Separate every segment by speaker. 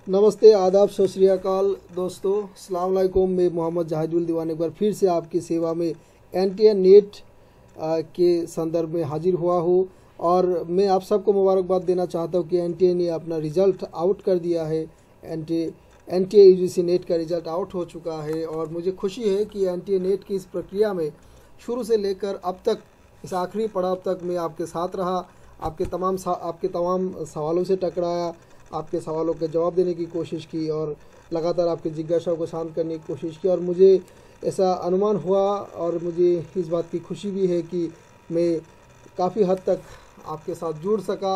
Speaker 1: नमस्ते, आदाब, सत श्री अकाल दोस्तों। अस्सलाम वालेकुम। मैं मोहम्मद जहादुल दीवान एक बार फिर से आपकी सेवा में एनटीए नेट के संदर्भ में हाजिर हुआ हूँ और मैं आप सबको मुबारकबाद देना चाहता हूँ कि एनटीए ने अपना रिज़ल्ट आउट कर दिया है। एनटीए यूजीसी नेट का रिज़ल्ट आउट हो चुका है और मुझे खुशी है कि एनटीए नेट की इस प्रक्रिया में शुरू से लेकर अब तक इस आखिरी पड़ाव तक मैं आपके साथ रहा, आपके तमाम सवालों से टकराया, आपके सवालों के जवाब देने की कोशिश की और लगातार आपकी जिज्ञासा को शांत करने की कोशिश की और मुझे ऐसा अनुमान हुआ और मुझे इस बात की खुशी भी है कि मैं काफ़ी हद तक आपके साथ जुड़ सका।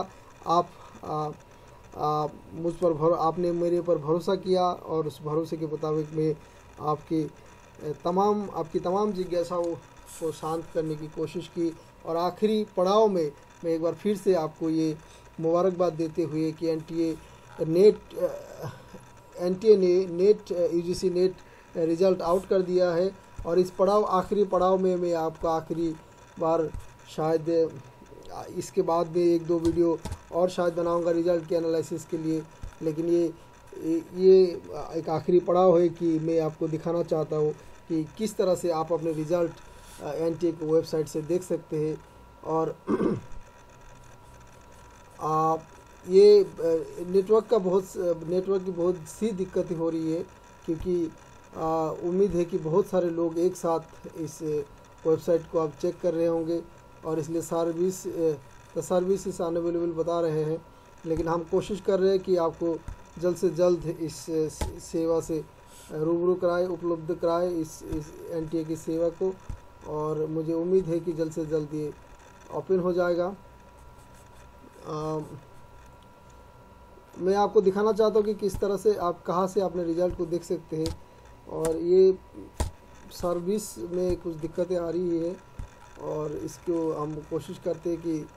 Speaker 1: आपने मेरे पर भरोसा किया और उस भरोसे के मुताबिक मैं आपकी तमाम जिज्ञासाओं को शांत करने की कोशिश की और आखिरी पड़ाव में मैं एक बार फिर से आपको ये मुबारकबाद देते हुए कि एनटीए ने NET UGC NET result out कर दिया है और इस आखिरी पड़ाव में मैं आपका आखिरी बार शायद इसके बाद में एक दो वीडियो और शायद बनाऊंगा रिज़ल्ट के एनालिसिस के लिए, लेकिन ये एक आखिरी पड़ाव है कि मैं आपको दिखाना चाहता हूँ कि किस तरह से आप अपने रिज़ल्ट एनटीए की वेबसाइट से देख सकते हैं। और ये नेटवर्क की बहुत सी दिक्कतें हो रही है क्योंकि उम्मीद है कि बहुत सारे लोग एक साथ इस वेबसाइट को आप चेक कर रहे होंगे और इसलिए सर्विस इस अनअवेलेबल बता रहे हैं, लेकिन हम कोशिश कर रहे हैं कि आपको जल्द से जल्द इस सेवा से रूबरू उपलब्ध कराए इस एनटीए की सेवा को और मुझे उम्मीद है कि जल्द से जल्द ये ओपन हो जाएगा। मैं आपको दिखाना चाहता हूँ कि किस तरह से आप कहाँ से अपने रिज़ल्ट को देख सकते हैं और ये सर्विस में कुछ दिक्कतें आ रही है और इसको हम कोशिश करते हैं कि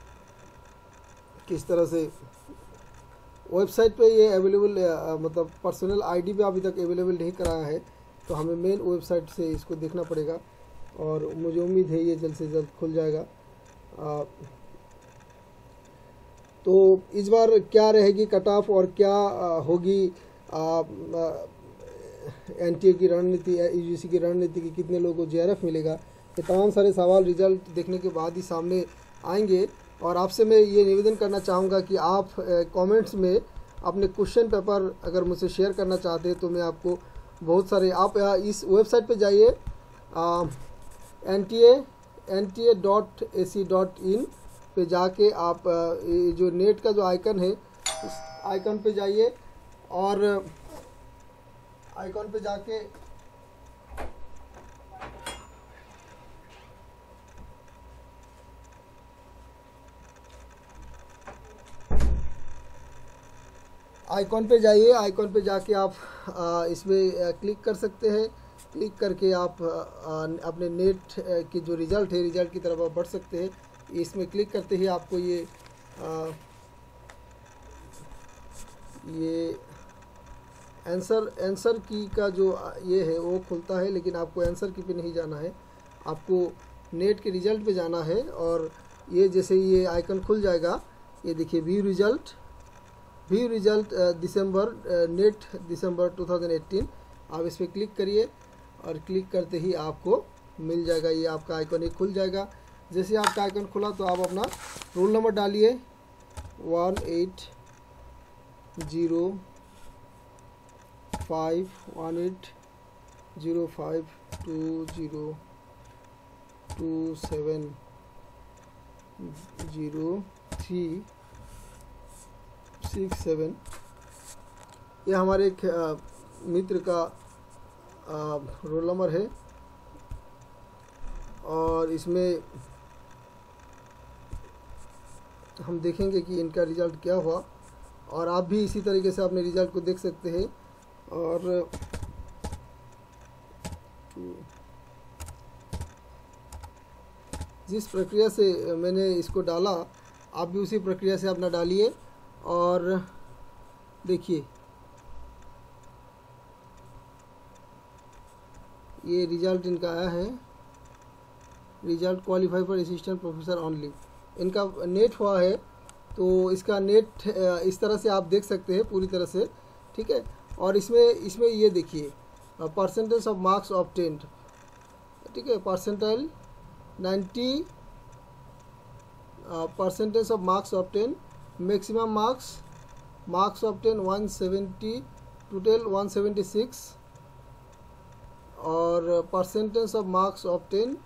Speaker 1: किस तरह से वेबसाइट पे ये अवेलेबल मतलब पर्सनल आईडी पे अभी तक अवेलेबल नहीं कराया है, तो हमें मेन वेबसाइट से इसको देखना पड़ेगा और मुझे उम्मीद है ये जल्द से जल्द खुल जाएगा। तो इस बार क्या रहेगी कट ऑफ और क्या होगी एनटीए की रणनीति, यूजीसी की रणनीति की कितने लोगों को जेआरएफ मिलेगा, ये तमाम सारे सवाल रिजल्ट देखने के बाद ही सामने आएंगे। और आपसे मैं ये निवेदन करना चाहूँगा कि आप कमेंट्स में अपने क्वेश्चन पेपर अगर मुझसे शेयर करना चाहते हैं तो मैं आपको बहुत सारे आप इस वेबसाइट पे जाइए nta.ac.in पे जाके आप ये जो नेट का जो आइकन है इस आइकन पे जाइए और आइकन पे जाके आइकन पे जाके आप इसमें क्लिक कर सकते हैं। क्लिक करके आप अपने नेट की जो रिज़ल्ट है रिज़ल्ट की तरफ आप बढ़ सकते हैं। इसमें क्लिक करते ही आपको ये आंसर की का जो ये है वो खुलता है, लेकिन आपको आंसर की पे नहीं जाना है, आपको नेट के रिज़ल्ट पे जाना है। और ये जैसे ये आइकन खुल जाएगा, ये देखिए व्यू रिज़ल्ट नेट दिसंबर 2018, आप इस पर क्लिक करिए और क्लिक करते ही आपको मिल जाएगा, ये आपका आइकन एक खुल जाएगा। जैसे आपका आइकन खुला तो आप अपना रोल नंबर डालिए 18052180520527037। ये हमारे एक मित्र का रोल नंबर है और इसमें हम देखेंगे कि इनका रिज़ल्ट क्या हुआ और आप भी इसी तरीके से अपने रिज़ल्ट को देख सकते हैं। और जिस प्रक्रिया से मैंने इसको डाला आप भी उसी प्रक्रिया से अपना डालिए और देखिए ये रिज़ल्ट इनका आया है। Result qualify for assistant professor only, इनका नेट हुआ है तो इसका नेट इस तरह से आप देख सकते हैं पूरी तरह से, ठीक है। और इसमें ये देखिए परसेंटेज ऑफ मार्क्स ऑब्टेन्ड, ठीक है, percentile 90, percentage of marks obtain, maximum marks obtain 170, total 176, और परसेंटेज ऑफ मार्क्स ऑब्टेन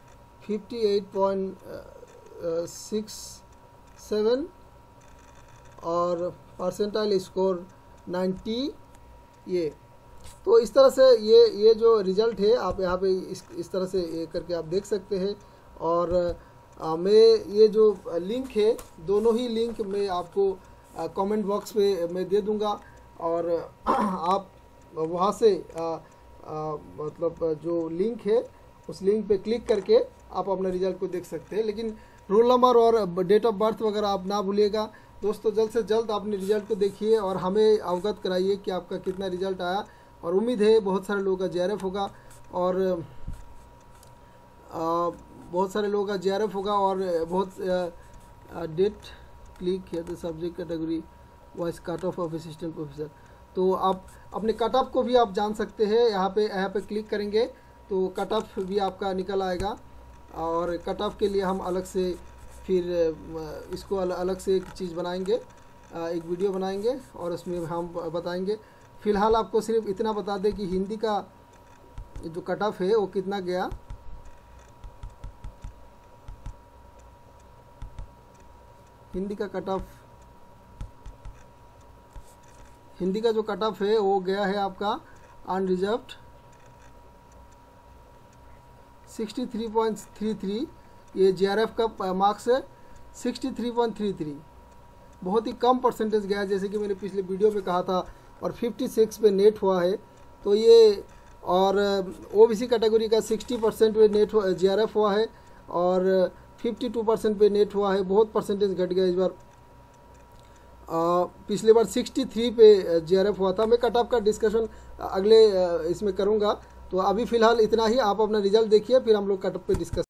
Speaker 1: 58.67 और परसेंटाइल स्कोर 90। ये तो इस तरह से ये जो रिज़ल्ट है आप यहाँ पे इस तरह से ये करके आप देख सकते हैं। और मैं ये जो लिंक है, दोनों ही लिंक मैं आपको कमेंट बॉक्स पे मैं दे दूंगा, और आप वहाँ से मतलब जो लिंक है उस लिंक पे क्लिक करके आप अपना रिज़ल्ट को देख सकते हैं। लेकिन रोल नंबर और डेट ऑफ बर्थ वगैरह आप ना भूलिएगा दोस्तों। जल्द से जल्द अपने रिज़ल्ट को देखिए और हमें अवगत कराइए कि आपका कितना रिज़ल्ट आया। और उम्मीद है बहुत सारे लोगों का JRF होगा, और बहुत सारे लोगों का JRF होगा, और बहुत डेट क्लिक है the subject category wise cut off assistant professor. तो आप अपने कट ऑफ को भी आप जान सकते हैं। यहाँ पे क्लिक करेंगे तो कट ऑफ भी आपका निकल आएगा, और कट ऑफ के लिए हम अलग से फिर इसको अलग से एक चीज़ बनाएंगे, एक वीडियो बनाएंगे और उसमें हम बताएंगे। फ़िलहाल आपको सिर्फ इतना बता दें कि हिंदी का जो कट ऑफ है वो कितना गया। हिंदी का जो कट ऑफ है वो गया है आपका अनरिजर्व्ड 63.33। ये JRF का मार्क्स है 63.33, बहुत ही कम परसेंटेज गया, जैसे कि मैंने पिछले वीडियो में कहा था। और 56 पे नेट हुआ है, तो ये, और OBC कैटेगरी का 60% पे नेट JRF हुआ है, और 52% पे नेट हुआ है। बहुत परसेंटेज घट गया इस बार। पिछले बार 63 पे JRF हुआ था। मैं कट ऑफ का डिस्कशन अगले इसमें करूँगा। तो अभी फ़िलहाल इतना ही। आप अपना रिजल्ट देखिए, फिर हम लोग कट ऑफ पे डिस्कस